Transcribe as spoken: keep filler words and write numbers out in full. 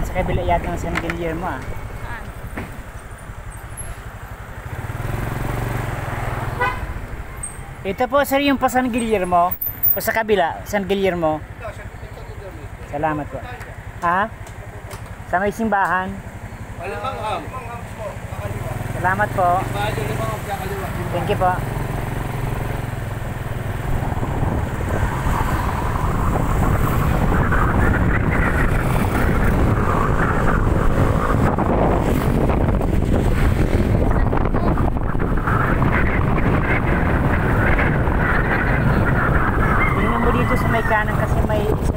sa kabila yata ng San Guillermo ah. Saan? Ito po sir yung pa San Guillermo. O sa kabila, San Guillermo. Salamat po. Ha? Sa may simbahan. Salamat po. Thank you po. Tingnan mo dito sa may kanan kasi may